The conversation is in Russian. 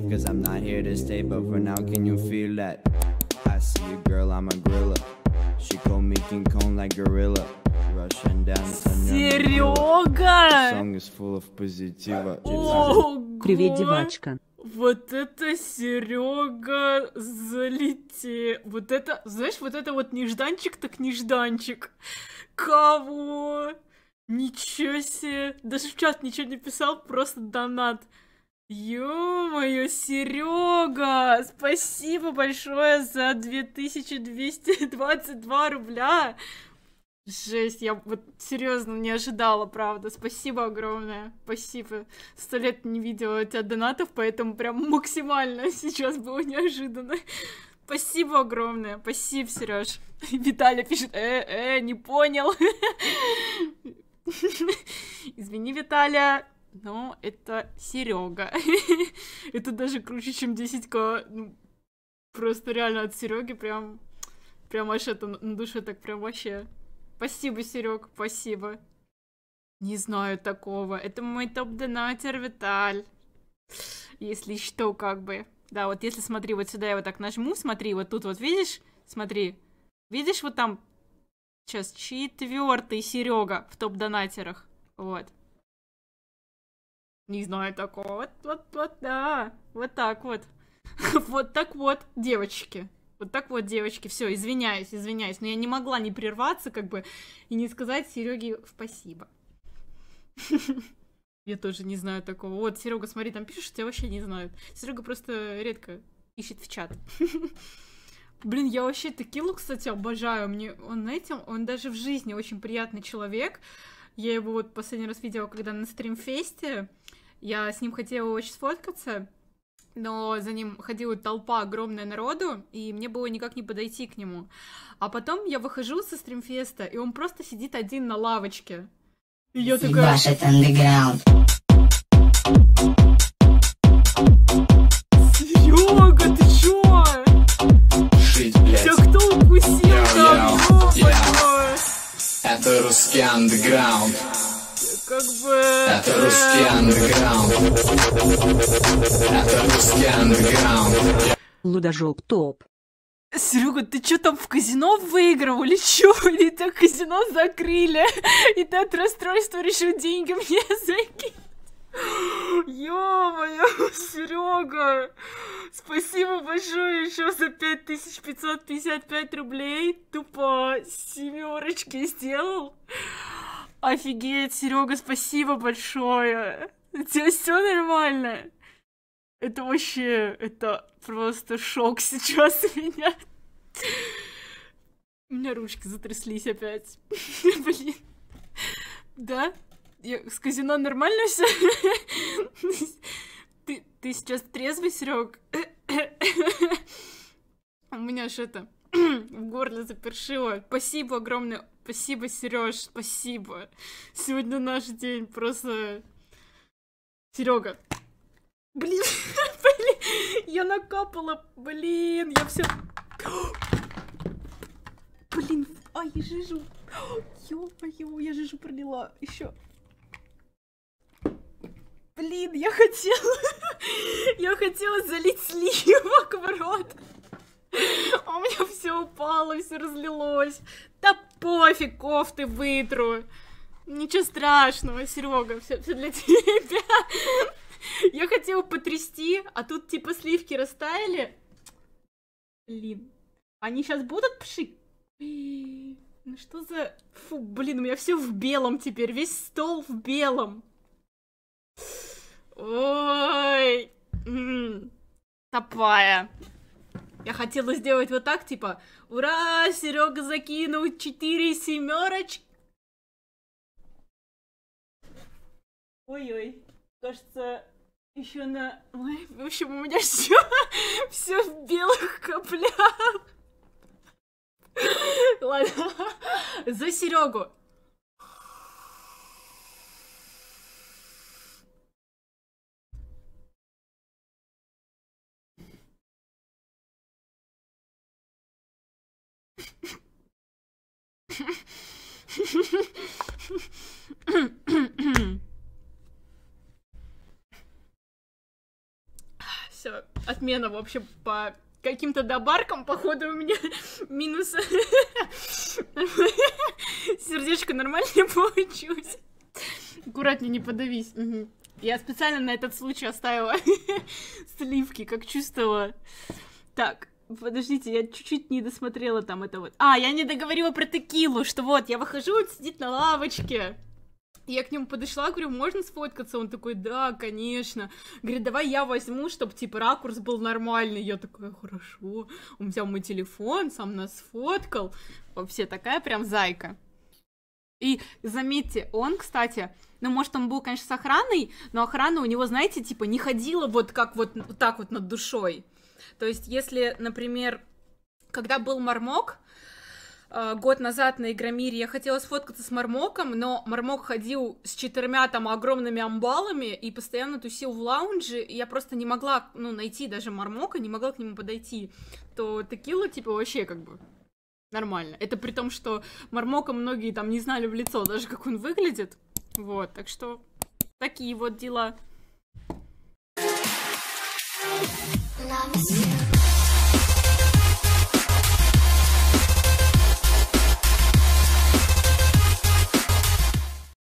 leave, cause I'm not here to stay. But for now, can you feel that? I see a girl, I'm a gorilla. She called me King Kong like gorilla. Russian dance. Серега! Song is full of positiva. Ого! Привет, девочка. Вот это Серега залетел. Вот это, знаешь, вот это вот нежданчик так нежданчик. Кого? Ничего себе. Даже в чат ничего не писал, просто донат. Ё-моё, Серега! Спасибо большое за 2222 рубля. Жесть, я вот серьезно не ожидала, правда. Спасибо огромное. Спасибо. 100 лет не видела у тебя донатов, поэтому прям максимально сейчас было неожиданно. Спасибо огромное. Спасибо, Сереж. Виталя пишет, не понял. Извини, Виталя, но это Серега. Это даже круче, чем 10к. Ну, просто реально от Сереги прям аж это на душе так прям вообще. Спасибо, Серег, спасибо. Не знаю такого. Это мой топ-донатер, Виталь. Если что, как бы. Да, вот если смотри, вот сюда я вот так нажму, смотри, вот тут вот видишь? Смотри. Видишь, вот там сейчас 4-й Серега в топ-донатерах. Вот. Не знаю такого. Вот, да. Вот так вот. Вот так вот, девочки. Вот так вот, девочки, все, извиняюсь, но я не могла не прерваться, как бы, и не сказать Сереге спасибо. Я тоже не знаю такого. Вот, Серега, смотри, там пишешь, тебя вообще не знают. Серега просто редко ищет в чат. Блин, я вообще Текилу, кстати, обожаю. Мне он, знаете, он даже в жизни очень приятный человек. Я его вот последний раз видела, когда на стримфесте. Я с ним хотела очень сфоткаться. Но за ним ходила толпа огромная народу, и мне было никак не подойти к нему. А потом я выхожу со стримфеста, и он просто сидит один на лавочке. И я такая... Серега, ты чё? Тебя кто укусил там? Ё-моё! Это русский андеграунд. Как бы... Это русский андеграунд. Это русский андеграунд. Лудожоп топ. Серега, ты чё там в казино выиграл или чё? Или это казино закрыли? И ты от расстройства решил деньги мне закинуть? Ё-моё, Серега! Спасибо большое еще за 5555 рублей. Тупо семерочки сделал. Офигеть, Серега, спасибо большое. У тебя все нормально? Это вообще, это просто шок сейчас у меня. У меня ручки затряслись опять. Блин. Да? С казино нормально все? Ты сейчас трезвый, Серег? У меня что-то в горле запершило. Спасибо огромное. Спасибо, Сереж, спасибо. Сегодня наш день, просто... Серега. Блин, я накапала, блин, я все... Блин, я жижу. Ё-моё, я жижу пролила. Еще. Блин, я хотела залить сливок в рот. А у меня все упало, все разлилось. Да пофиг, кофты вытру. Ничего страшного, Серега, все для тебя. Я хотела потрясти, а тут типа сливки растаяли. Блин, они сейчас будут пшик? Ну что за... Фу, блин, у меня все в белом теперь, весь стол в белом. Ой, топая. Я хотела сделать вот так, типа, ура, Серега закинул 4 семерочки. Ой-ой, кажется, еще на... Ой, в общем, у меня все в белых каплях. Ладно, за Серегу. Все, отмена вообще по каким-то добаркам, походу, у меня минус. Сердечко нормально не получилось. Аккуратнее, не подавись. Угу. Я специально на этот случай оставила сливки, как чувствовала. Так, подождите, я чуть-чуть не досмотрела там это вот. А, я не договорила про текилу, что вот, я выхожу, он сидит на лавочке. Я к нему подошла, говорю, можно сфоткаться? Он такой, да, конечно. Говорит, давай я возьму, чтобы, типа, ракурс был нормальный. Я такая, хорошо. Он взял мой телефон, сам нас сфоткал. Вообще такая прям зайка. И заметьте, он, кстати, ну, может, он был, конечно, с охраной, но охрана у него, знаете, типа, не ходила вот как вот так вот над душой. То есть, если, например, когда был Мармок, год назад на Игромире я хотела сфоткаться с Мармоком, но Мармок ходил с 4 там огромными амбалами и постоянно тусил в лаунже, и я просто не могла, ну, найти даже Мармока, не могла к нему подойти, то текила, типа, вообще как бы нормально. Это при том, что Мармока многие там не знали в лицо, даже как он выглядит. Вот, так что такие вот дела. Love is you.